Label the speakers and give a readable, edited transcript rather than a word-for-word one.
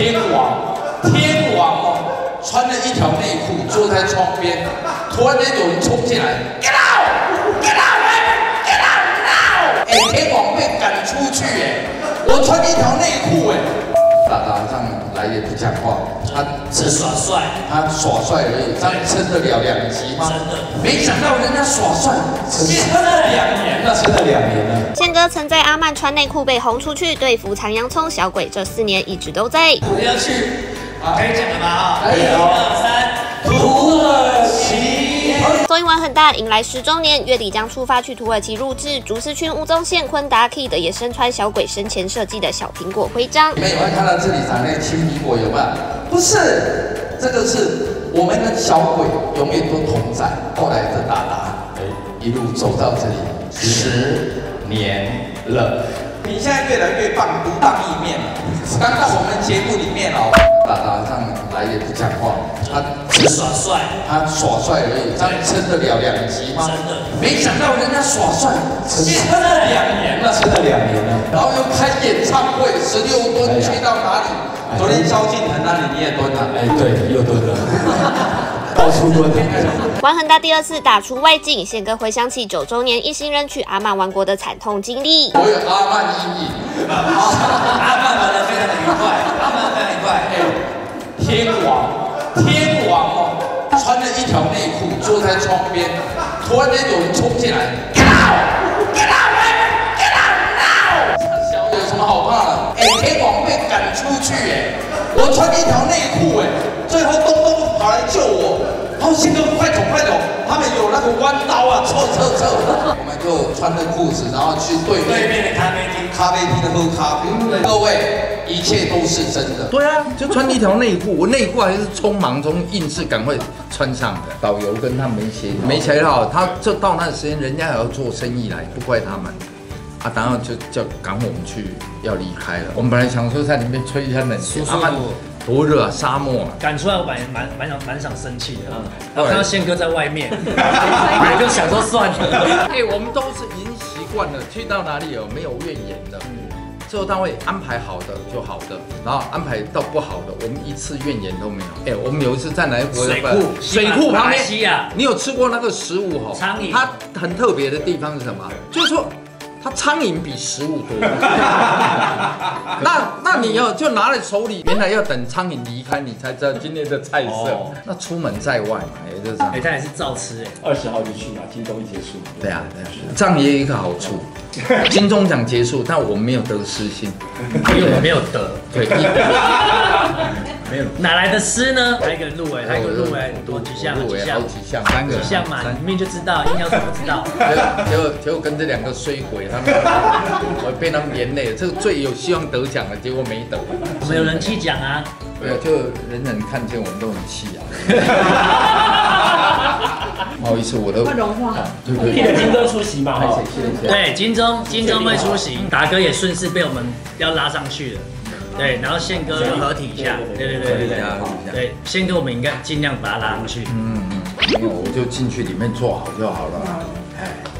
Speaker 1: 天王哦，穿了一条内裤坐在窗边，突然间有人冲进来 ，Get out！Get out！Get out！ 哎，天王被赶出去哎，我穿一条内裤哎，打仗来也不讲话，他
Speaker 2: 只耍帅，
Speaker 1: 他耍帅而已，这样撑得了2集吗？
Speaker 2: 真的，
Speaker 1: 没想到人家耍帅，撑了2年了，撑了2年了。
Speaker 3: 宪哥曾在阿曼穿内裤被轰出去对付藏洋葱小鬼，这4年一直都在。
Speaker 2: 我要去，可以讲了吧？啊
Speaker 1: 可以
Speaker 2: ，1、2、3，土耳其。
Speaker 3: 综艺玩很大，迎来10周年，月底将出发去土耳其录制。竹丝群吴宗宪、昆达 Kid 也身穿小鬼生前设计的小苹果徽章。
Speaker 1: 你们有没有看到这里长那个青苹果有没有？不是，这个是我们跟小鬼永远都同在。后来的达达，一路走到这里10年了。你现在越来越棒，独当一面了。刚到我们节目里面哦，达达这样来也不讲话，他
Speaker 2: 只耍帅，
Speaker 1: 他耍帅而已，这样撑得了2集吗？
Speaker 2: 真的，
Speaker 1: 没想到人家耍帅，撑了2年了，撑了2年了，然后又开演唱会，16吨去到哪里？昨天萧敬腾那里你也蹲了，哎，对，又蹲了，到处蹲。
Speaker 3: 玩很大第2次打出外景，宪哥回想起9周年一行人去阿曼玩国的惨痛经历。
Speaker 1: 我有阿曼阴影，
Speaker 2: 阿曼玩得非常的愉快，阿曼非常愉快。
Speaker 1: 天王哦，穿了一条内裤坐在窗边，突然间有人冲进来 ，Get out！Get out！Get out！ 小有什么好怕的？哎，天王被赶出去哎，我穿一条内裤哎，最后东东跑来救我，然后宪哥快走快走，他们有那个弯刀啊，撤，我们就穿着裤子，然后去对面
Speaker 2: 的咖啡厅
Speaker 1: 喝咖啡。各位，一切都是真的。
Speaker 4: 对啊，就穿一条内裤，我内裤还是匆忙中硬是赶快穿上的。导游跟他没协好，他就到那个时间，人家也要做生意来，不怪他们。啊，然后就叫赶我们去要离开了。我们本来想说在里面吹一下冷气，阿曼多热啊，沙漠啊。
Speaker 5: 赶出来我蛮想生气的，然后看到宪哥在外面，我就想说算了。
Speaker 4: 哎，我们都是已经习惯了，去到哪里有没有怨言的。制作单位安排好的就好的，然后安排到不好的，我们一次怨言都没有。哎，我们有一次在哪一国？水库旁边，你有吃过那个食物吼？
Speaker 5: 苍蝇。
Speaker 4: 它很特别的地方是什么？就是说。它苍蝇比食物多，那你要就拿在手里，原来要等苍蝇离开，你才知道今天的菜色。那出门在外嘛，也就是这样。
Speaker 5: 他也是照吃哎
Speaker 6: ，20号就去嘛，金钟一结束。
Speaker 4: 对啊，这样也有一个好处，金钟奖结束，但我们没有得失心，
Speaker 5: 因为我们没有得。
Speaker 4: 对，
Speaker 5: 没有哪来的诗呢？还有一个入围，多几项
Speaker 4: ，3个
Speaker 5: 项嘛，明明就知道，硬要说不知道。
Speaker 4: 结果跟这2个衰鬼，他们我被他们连累了。这个最有希望得奖的，结果没得。
Speaker 5: 我们有人气奖啊，
Speaker 4: 没有，就人人看见我们都很气啊。不好意思，我都
Speaker 7: 会融化。
Speaker 6: 对，金钟出席嘛，
Speaker 5: 对，金钟会出席，达哥也顺势被我们要拉上去了。对，然后宪哥就合体一下，对，宪哥我们应该尽量把他拉上去。
Speaker 4: 没有，我就进去里面做好就好了。哎。